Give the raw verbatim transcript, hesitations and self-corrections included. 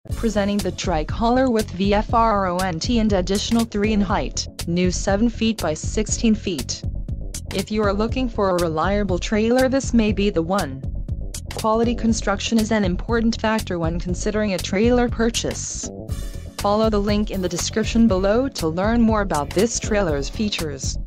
Presenting the Trike hauler with V F R O N T and additional three in height, new seven feet by sixteen feet. If you are looking for a reliable trailer, this may be the one. Quality construction is an important factor when considering a trailer purchase. Follow the link in the description below to learn more about this trailer's features.